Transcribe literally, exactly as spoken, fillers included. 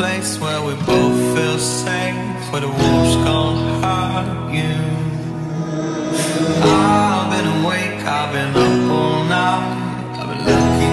place where we both feel safe, where the wolves can't hurt you. I've been awake, I've been up all night, I've been looking